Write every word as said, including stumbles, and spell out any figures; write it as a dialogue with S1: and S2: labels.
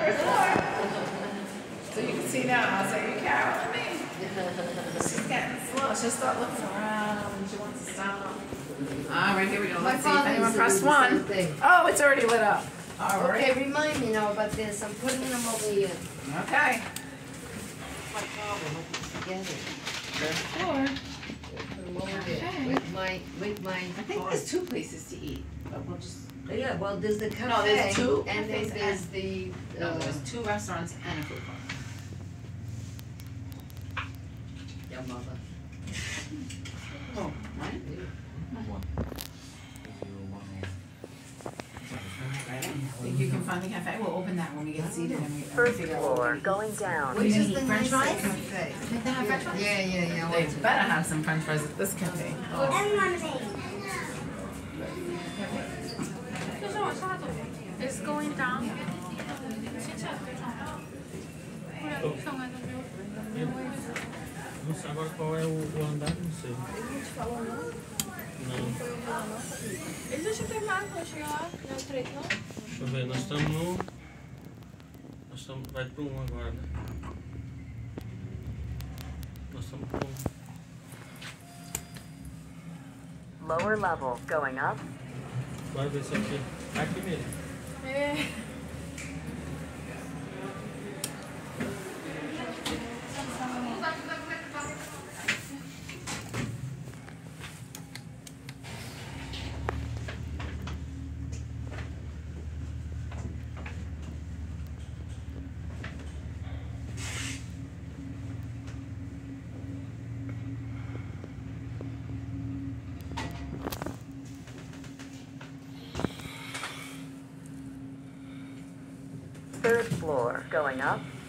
S1: So you can see now, I'll say, you Carol, I mean. She's getting slow. She'll start looking around when she wants to stop. All right, here we go. Let's see if anyone pressed one. Oh, it's already lit up. All right.
S2: Okay, remind me now about this. I'm putting them over here.
S1: Okay.
S2: My problem, I put together.
S1: Four.
S2: Put them over there
S1: Okay.
S2: with my, with my.
S1: I think there's two places to eat, but we'll just.
S2: Yeah, well, there's the cafe.
S1: No, there's two
S2: And then
S1: cafes
S2: there's
S1: and-
S2: the,
S1: No,
S2: uh,
S1: there's two restaurants and a food court.
S2: your mother.
S1: Oh, right? Think you can find the cafe? We'll open that when we get seated and we
S3: First
S1: figure out
S3: floor,
S1: what we
S3: going down.
S1: What do you
S2: Which is
S1: eat,
S2: the
S1: French
S2: nicest
S1: fries?
S2: cafe.
S1: Think they have French fries?
S2: Yeah, yeah, yeah. I
S1: They
S2: want to.
S1: better have some French fries at this cafe. Oh.
S4: And lemonade.
S5: It's going down.
S6: Não sei agora qual é o, o andar, não sei. Não.
S5: Eles deixam terminar quando chegar lá, não é o três, não?
S6: Deixa eu ver, nós estamos no. Nós estamos. Vai pro um agora, né? Nós estamos pro um.
S3: Lower level, going up.
S6: Bora ver se é aqui. Aqui mesmo.
S5: É.
S3: Third floor, going up.